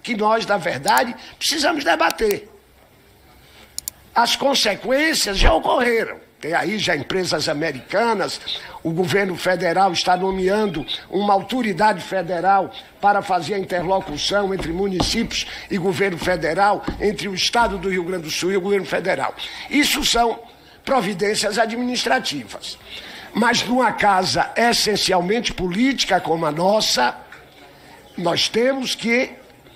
que nós, na verdade, precisamos debater. As consequências já ocorreram. Tem aí já empresas americanas, o governo federal está nomeando uma autoridade federal para fazer a interlocução entre municípios e governo federal, entre o Estado do Rio Grande do Sul e o governo federal. Isso são providências administrativas. Mas numa casa essencialmente política como a nossa, nós temos que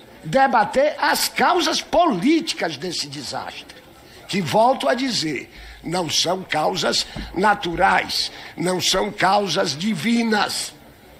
debater as causas políticas desse desastre, que, volto a dizer, não são causas naturais, não são causas divinas.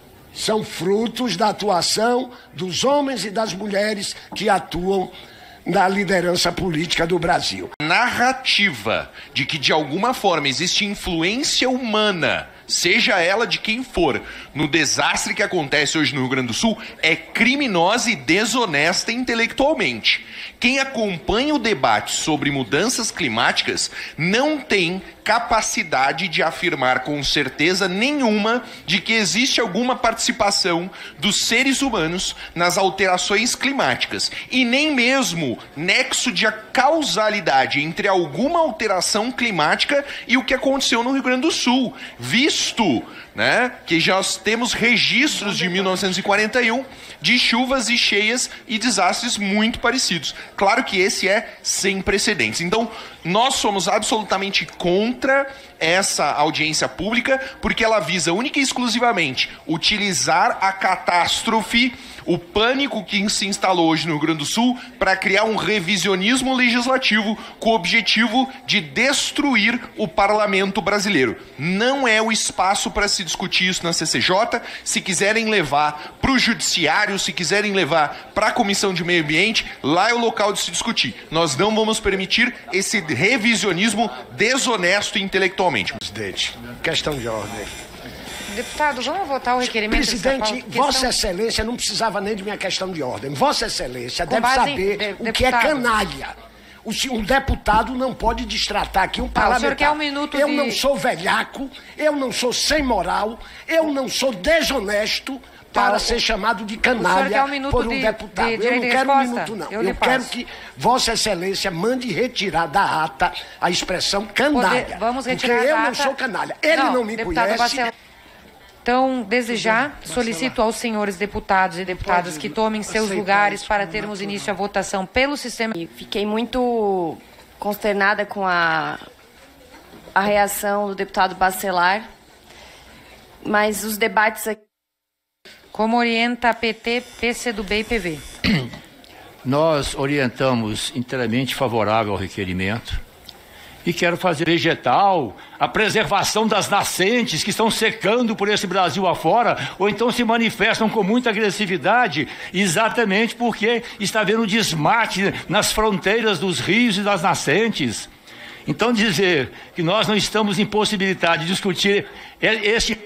São frutos da atuação dos homens e das mulheres que atuam na liderança política do Brasil. A narrativa de que, de alguma forma, existe influência humana, seja ela de quem for, no desastre que acontece hoje no Rio Grande do Sul, é criminosa e desonesta intelectualmente. Quem acompanha o debate sobre mudanças climáticas não tem capacidade de afirmar com certeza nenhuma de que existe alguma participação dos seres humanos nas alterações climáticas e nem mesmo nexo de causalidade entre alguma alteração climática e o que aconteceu no Rio Grande do Sul, visto, né, que já temos registros de 1941 de chuvas e cheias e desastres muito parecidos. Claro que esse é sem precedentes. Então, nós somos absolutamente contra essa audiência pública, porque ela visa única e exclusivamente utilizar a catástrofe, o pânico que se instalou hoje no Rio Grande do Sul, para criar um revisionismo legislativo com o objetivo de destruir o parlamento brasileiro. Não é o espaço para se discutir isso na CCJ. Se quiserem levar para o judiciário, se quiserem levar para a Comissão de Meio Ambiente, lá é o local de se discutir. Nós não vamos permitir esse revisionismo desonesto intelectualmente. Presidente, questão de ordem. Deputado, vamos votar o requerimento? Presidente, Vossa Excelência não precisava nem de minha questão de ordem. Vossa Excelência deve saber o que é canalha. Um deputado não pode destratar aqui um parlamentar. O senhor quer um minuto Eu não sou velhaco, eu não sou sem moral, eu não sou desonesto para ser chamado de canalha por um deputado. Eu não quero um minuto, não. Eu quero que Vossa Excelência mande retirar da ata a expressão canalha. Vamos retirar porque da eu não ata. sou canalha. Ele não me conhece. Então, desde já, solicito aos senhores deputados e deputadas que tomem seus lugares para termos início à votação pelo sistema. Fiquei muito consternada com a reação do deputado Bacelar, mas os debates aqui... Como orienta a PT, PCdoB e PV? Nós orientamos inteiramente favorável ao requerimento. E quero fazer vegetal, a preservação das nascentes que estão secando por esse Brasil afora, ou então se manifestam com muita agressividade, exatamente porque está havendo desmate nas fronteiras dos rios e das nascentes. Então dizer que nós não estamos impossibilitados de discutir este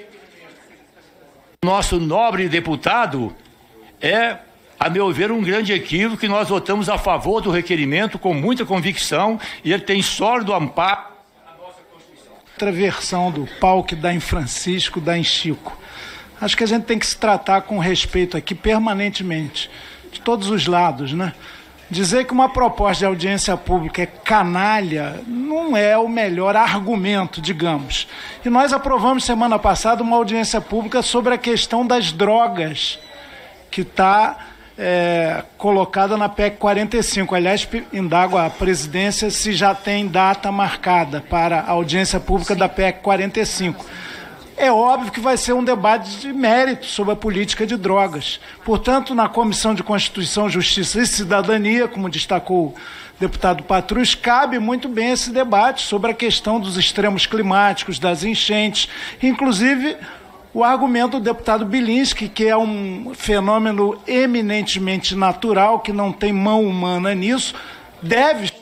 nosso nobre deputado é, a meu ver, um grande equívoco, que nós votamos a favor do requerimento com muita convicção e ele tem sólido amparo. Outra versão do pau que dá em Francisco, dá em Chico. Acho que a gente tem que se tratar com respeito aqui permanentemente, de todos os lados, né? Dizer que uma proposta de audiência pública é canalha não é o melhor argumento, digamos. E nós aprovamos semana passada uma audiência pública sobre a questão das drogas, que está colocada na PEC 45. Aliás, indago a presidência se já tem data marcada para a audiência pública da PEC 45. É óbvio que vai ser um debate de mérito sobre a política de drogas. Portanto, na Comissão de Constituição, Justiça e Cidadania, como destacou o deputado Patrus, cabe muito bem esse debate sobre a questão dos extremos climáticos, das enchentes, inclusive o argumento do deputado Bilinski, que é um fenômeno eminentemente natural, que não tem mão humana nisso, deve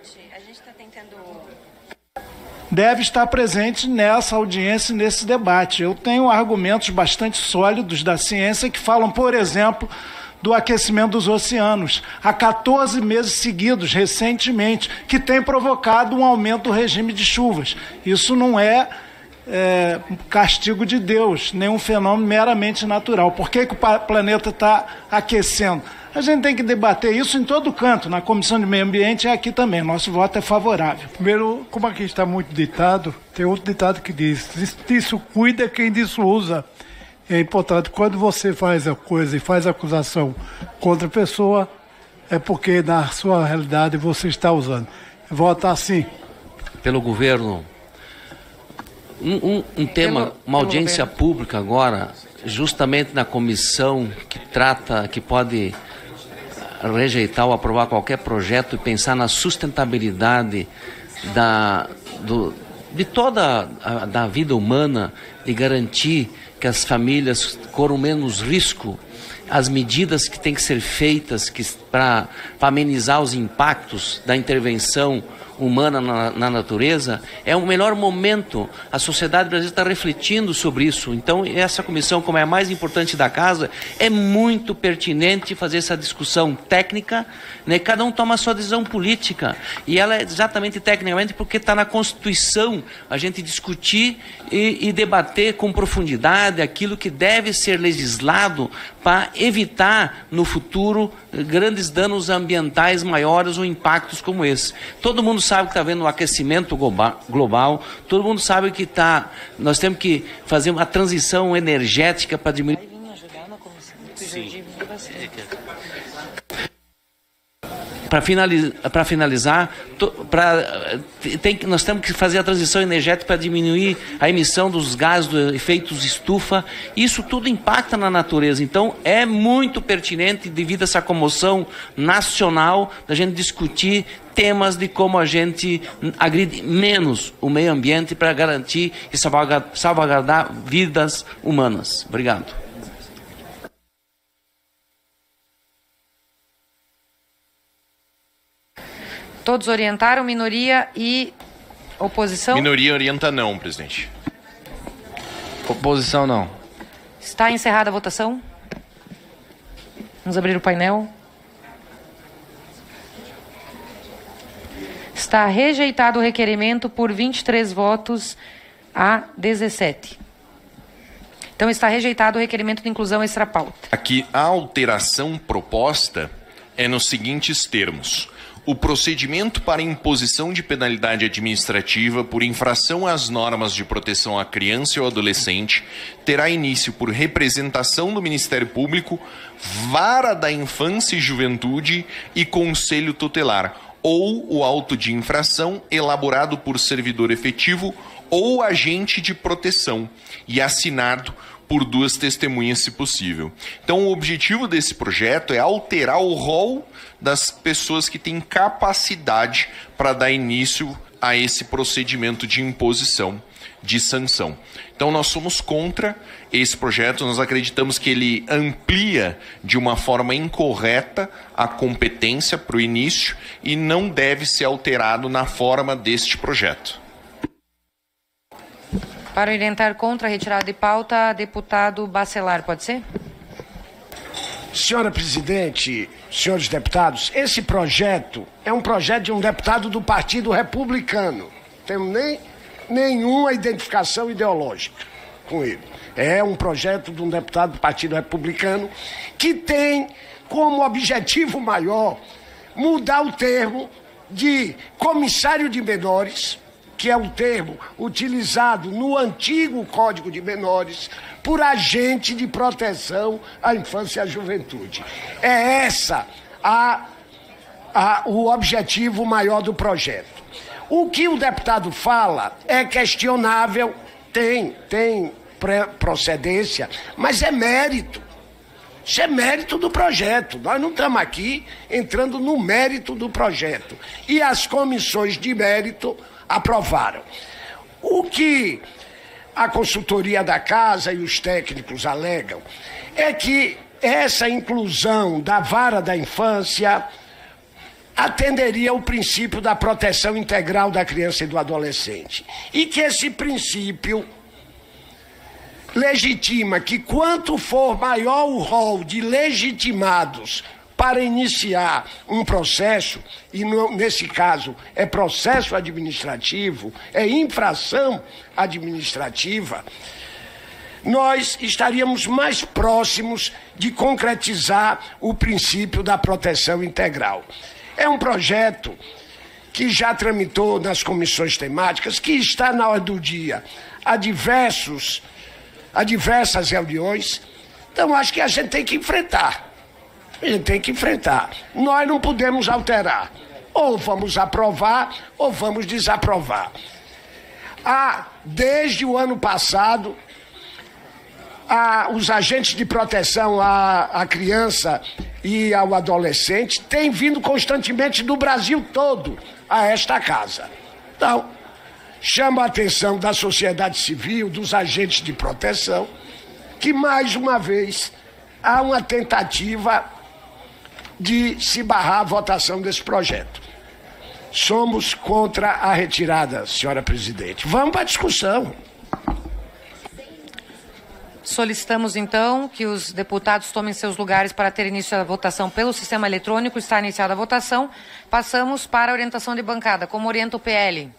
estar presente nessa audiência, nesse debate. Eu tenho argumentos bastante sólidos da ciência que falam, por exemplo, do aquecimento dos oceanos, há 14 meses seguidos, recentemente, que tem provocado um aumento do regime de chuvas. Isso não é castigo de Deus, nem um fenômeno meramente natural. Por que o planeta está aquecendo? A gente tem que debater isso em todo canto, na Comissão de Meio Ambiente e aqui também. Nosso voto é favorável. Primeiro, como aqui está muito ditado, tem outro ditado que diz: disso cuida quem disso usa. É importante, quando você faz a coisa e faz acusação contra a pessoa, é porque na sua realidade você está usando. Vota sim. Pelo governo, um tema, uma audiência pública agora, justamente na comissão que pode rejeitar ou aprovar qualquer projeto e pensar na sustentabilidade de toda a vida humana, de garantir que as famílias corram menos risco, as medidas que têm que ser feitas para amenizar os impactos da intervenção humana na natureza, é o melhor momento. A sociedade brasileira está refletindo sobre isso. Então, essa comissão, como é a mais importante da casa, é muito pertinente fazer essa discussão técnica, né? Cada um toma a sua decisão política. E ela é exatamente tecnicamente porque está na Constituição a gente discutir e debater com profundidade aquilo que deve ser legislado para evitar, no futuro, grandes danos ambientais maiores ou impactos como esse. Todo mundo sabe que está havendo um aquecimento global, todo mundo sabe que nós temos que fazer uma transição energética para diminuir. Para finalizar, nós temos que fazer a transição energética para diminuir a emissão dos gases do efeito estufa. Isso tudo impacta na natureza. Então, é muito pertinente, devido a essa comoção nacional, da gente discutir temas de como a gente agride menos o meio ambiente para garantir e salvaguardar vidas humanas. Obrigado. Todos orientaram, minoria e oposição? Minoria orienta não, presidente. Oposição não. Está encerrada a votação? Vamos abrir o painel. Está rejeitado o requerimento por 23 votos a 17. Então está rejeitado o requerimento de inclusão extra-pauta. Aqui a alteração proposta é nos seguintes termos: o procedimento para imposição de penalidade administrativa por infração às normas de proteção à criança e ao adolescente terá início por representação do Ministério Público, Vara da Infância e Juventude e Conselho Tutelar, ou o auto de infração elaborado por servidor efetivo ou agente de proteção e assinado por 2 testemunhas, se possível. Então, o objetivo desse projeto é alterar o rol das pessoas que têm capacidade para dar início a esse procedimento de imposição de sanção. Então, nós somos contra esse projeto, nós acreditamos que ele amplia de uma forma incorreta a competência para o início e não deve ser alterado na forma deste projeto. Para orientar contra a retirada de pauta, deputado Bacelar, pode ser? Senhora presidente, senhores deputados, esse projeto é um projeto de um deputado do Partido Republicano. Não temos nenhuma identificação ideológica com ele. É um projeto de um deputado do Partido Republicano que tem como objetivo maior mudar o termo de comissário de menores, que é o termo utilizado no antigo Código de Menores, por agente de proteção à infância e à juventude. É essa o objetivo maior do projeto. O que o deputado fala é questionável, tem procedência, mas é mérito. Isso é mérito do projeto. Nós não estamos aqui entrando no mérito do projeto. E as comissões de mérito aprovaram. O que a consultoria da casa e os técnicos alegam é que essa inclusão da vara da infância atenderia ao princípio da proteção integral da criança e do adolescente. E que esse princípio legitima que quanto for maior o rol de legitimados para iniciar um processo, e nesse caso é processo administrativo, é infração administrativa, nós estaríamos mais próximos de concretizar o princípio da proteção integral. É um projeto que já tramitou nas comissões temáticas, que está na ordem do dia a diversas reuniões. Então, acho que a gente tem que enfrentar. A gente tem que enfrentar. Nós não podemos alterar. Ou vamos aprovar, ou vamos desaprovar. Desde o ano passado, os agentes de proteção à criança e ao adolescente têm vindo constantemente do Brasil todo a esta casa. Então, chama a atenção da sociedade civil, dos agentes de proteção, que mais uma vez há uma tentativa de se barrar a votação desse projeto. Somos contra a retirada, senhora presidente. Vamos para a discussão. Solicitamos, então, que os deputados tomem seus lugares para ter início a votação pelo sistema eletrônico. Está iniciada a votação. Passamos para a orientação de bancada. Como orienta o PL?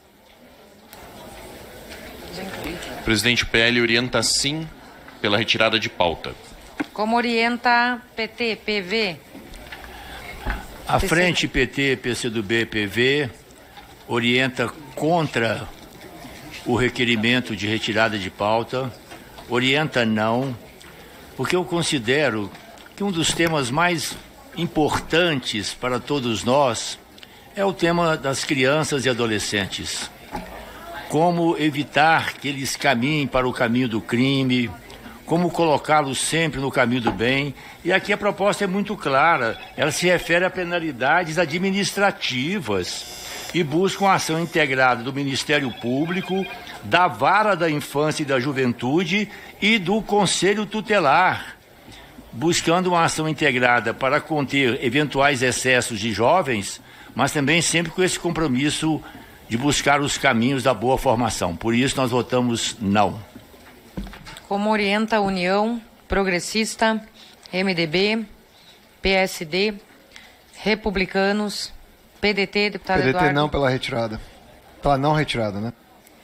Presidente, o PL orienta sim pela retirada de pauta. Como orienta PT, PV? A frente PT, PCdoB, PV orienta contra o requerimento de retirada de pauta. Orienta não, porque eu considero que um dos temas mais importantes para todos nós é o tema das crianças e adolescentes. Como evitar que eles caminhem para o caminho do crime, como colocá-los sempre no caminho do bem. E aqui a proposta é muito clara, ela se refere a penalidades administrativas e busca uma ação integrada do Ministério Público, da Vara da Infância e da Juventude e do Conselho Tutelar, buscando uma ação integrada para conter eventuais excessos de jovens, mas também sempre com esse compromisso de buscar os caminhos da boa formação. Por isso nós votamos não. Como orienta a União, Progressista, MDB, PSD, Republicanos, PDT, deputado PDT Eduardo. não pela retirada. Pela não retirada, né?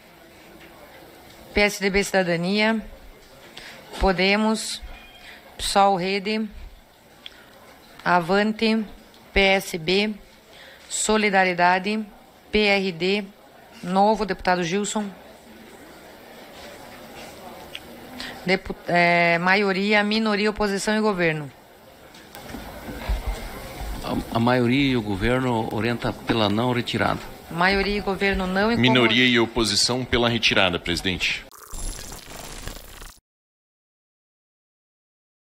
PSDB Cidadania, Podemos, PSOL Rede, Avante, PSB, Solidariedade, PRD, Novo, deputado Gilson. Maioria, minoria, oposição e governo. A maioria e o governo orienta pela não retirada. Maioria e governo não. E minoria e oposição pela retirada, presidente.